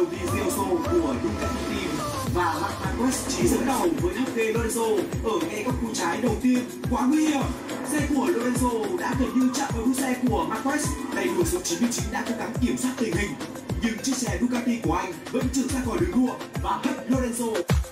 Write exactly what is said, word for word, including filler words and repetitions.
đầu tiên Zioso của Ducati Team và Marc Marquez chỉ dẫn đầu với hát pê Lorenzo ở ngay góc cua trái đầu tiên. Quá nguy hiểm, xe của Lorenzo đã gần như chạm vào đuôi xe của Marquez. Tay đua số chín mươi chín đã cố gắng kiểm soát tình hình, nhưng chiếc xe Ducati của anh vẫn trượt ra khỏi đường đua và hất Lorenzo.